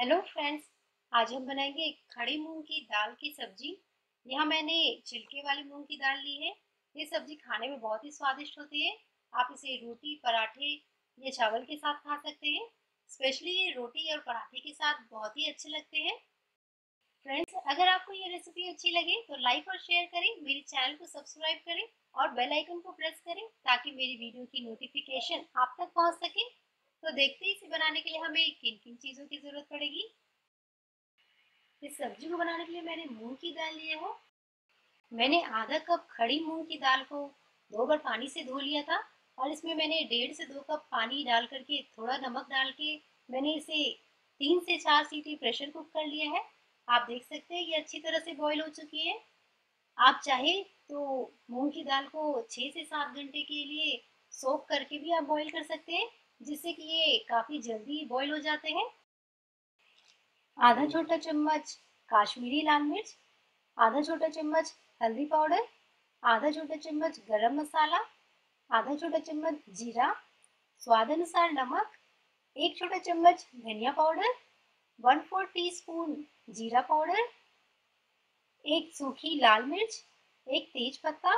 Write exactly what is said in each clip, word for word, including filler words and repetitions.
Hello friends. आज हम बनाएंगे खड़ी मूंग की दाल की सब्जी। यहाँ मैंने छिलके वाली मूंग की दाल ली है। ये सब्जी खाने में बहुत ही स्वादिष्ट होती है। आप इसे रोटी, पराठे या चावल के साथ खा सकते हैं। स्पेशली ये रोटी और पराठे के साथ बहुत ही अच्छे लगते हैं। फ्रेंड्स, अगर आपको ये रेसिपी अच्छी लगे तो लाइक और शेयर करें, मेरे चैनल को सब्सक्राइब करें और बेल आइकन को प्रेस करें ताकि मेरी वीडियो की नोटिफिकेशन आप तक पहुंच सके। तो देखते हैं इसे बनाने के लिए हमें किन किन चीज़ों की ज़रूरत पड़ेगी। इस सब्जी को बनाने के लिए मैंने मूंग की दाल लिया है। मैंने आधा कप खड़ी मूंग की दाल को दो बार पानी से धो लिया था और इसमें मैंने डेढ़ से दो कप पानी डाल करके थोड़ा नमक डाल के मैंने इसे तीन से चार सीटी प्रेशर कुक कर लिया है। आप देख सकते हैं ये अच्छी तरह से बॉईल हो चुकी है। आप चाहे तो मूंग की दाल को छः से सात घंटे के लिए सोक करके भी आप बॉईल कर सकते हैं, जिससे कि ये काफ़ी जल्दी बॉईल हो जाते हैं। आधा छोटा चम्मच काश्मीरी लाल मिर्च, आधा छोटा चम्मच हल्दी पाउडर, आधा छोटा चम्मच गरम मसाला, आधा छोटा चम्मच जीरा, स्वाद अनुसार नमक, एक छोटा चम्मच धनिया powder, one four teaspoon जीरा पाउडर, एक सूखी लाल मिर्च, एक तेज पत्ता,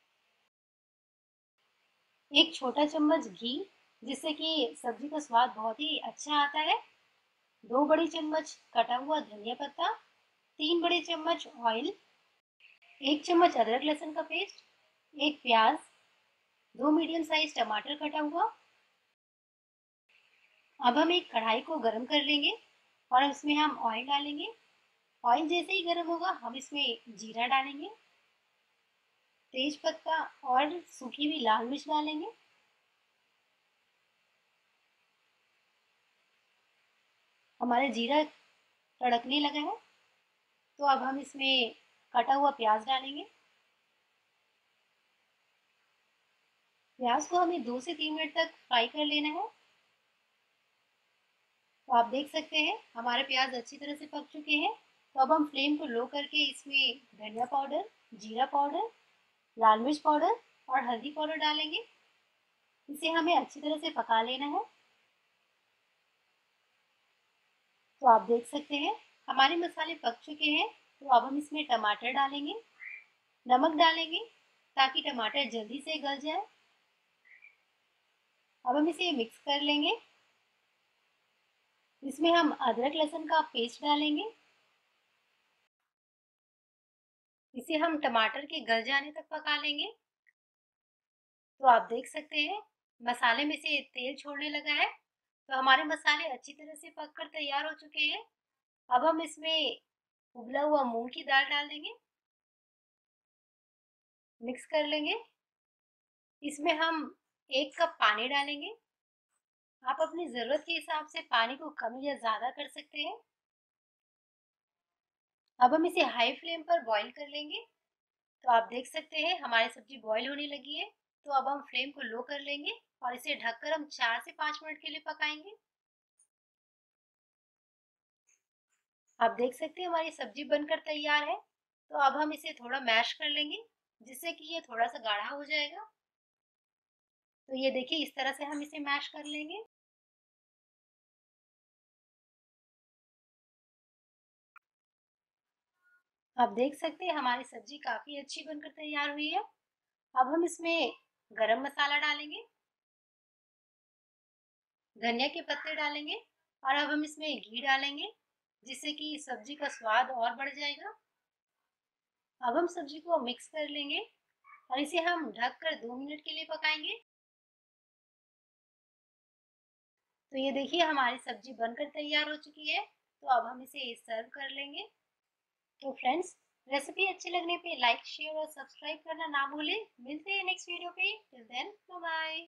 एक छोटा चम्मच घी, जिससे कि सब्जी का स्वाद बहुत ही अच्छा आता है, दो बड़ी चम्मच कटा हुआ धनिया पत्ता, तीन बड़े चम्मच ऑयल, एक चम्मच अदरक लहसुन का पेस्ट, एक प्याज, दो मीडियम साइज टमाटर कटा हुआ। अब हम एक कढ़ाई को गरम कर लेंगे और उसमें हम ऑयल डालेंगे। ऑयल जैसे ही गरम होगा हम इसमें जीरा डालेंगे, तेज पत्ता और सूखी हुई लाल मिर्च डालेंगे। हमारा जीरा तड़कने लगा है तो अब हम इसमें कटा हुआ प्याज डालेंगे। प्याज को हमें दो से तीन मिनट तक फ्राई कर लेना है। तो आप देख सकते हैं हमारे प्याज अच्छी तरह से पक चुके हैं। तो अब हम फ्लेम को लो करके इसमें धनिया पाउडर, जीरा पाउडर, लाल मिर्च पाउडर और हल्दी पाउडर डालेंगे। इसे हमें अच्छी तरह से पका लेना है। तो आप देख सकते हैं हमारे मसाले पक चुके हैं। तो अब हम इसमें टमाटर डालेंगे, नमक डालेंगे ताकि टमाटर जल्दी से गल जाए। अब हम इसे मिक्स कर लेंगे। इसमें हम अदरक लहसुन का पेस्ट डालेंगे। इसे हम टमाटर के गल जाने तक पका लेंगे। तो आप देख सकते हैं मसाले में से तेल छोड़ने लगा है। तो हमारे मसाले अच्छी तरह से पक कर तैयार हो चुके हैं। अब हम इसमें उबला हुआ मूंग की दाल डाल देंगे, मिक्स कर लेंगे। इसमें हम एक कप पानी डालेंगे। आप अपनी ज़रूरत के हिसाब से पानी को कम या ज़्यादा कर सकते हैं। अब हम इसे हाई फ्लेम पर बॉईल कर लेंगे। तो आप देख सकते हैं हमारी सब्जी बॉईल होने लगी है। तो अब हम फ्लेम को लो कर लेंगे और इसे ढककर हम चार से पाँच मिनट के लिए पकाएंगे। आप देख सकते हैं हमारी सब्जी बनकर तैयार है। तो अब हम इसे थोड़ा मैश कर लेंगे, जिससे कि ये थोड़ा सा गाढ़ा हो जाएगा। तो ये देखिए इस तरह से हम इसे मैश कर लेंगे। आप देख सकते हैं हमारी सब्जी काफी अच्छी बनकर तैयार हुई है। अब हम इसमें गरम मसाला डालेंगे, धनिया के पत्ते डालेंगे और अब हम इसमें घी डालेंगे, जिससे कि सब्जी का स्वाद और बढ़ जाएगा। अब हम सब्जी को मिक्स कर लेंगे और इसे हम ढककर दो मिनट के लिए पकाएंगे। तो ये देखिए हमारी सब्जी बनकर तैयार हो चुकी है। तो अब हम इसे सर्व कर लेंगे। तो फ्रेंड्स, रेसिपी अच्छी लगने पे लाइक, शेयर और सब्सक्राइब करना ना भूलें। मिलते हैं नेक्स्ट वीडियो पे। Till then, bye bye.